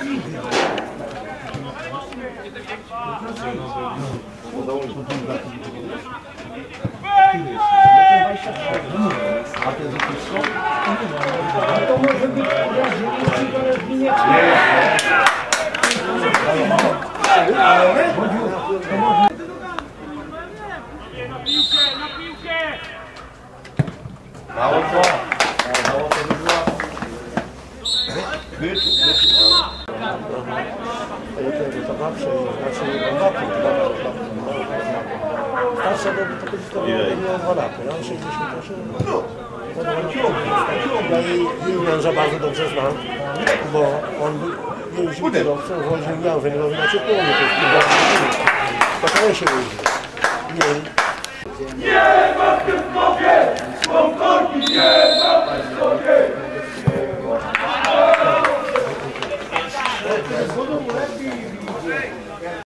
To może być Na piłkę! Mało to by była. To zawsze, znaczy starsze to miał 2 lata, ja mam 68. Ja jej męża bardzo dobrze znam, bo on jeździł kierowcą, woził miał węglowy na ciepłownię, to jest to on się jeździł.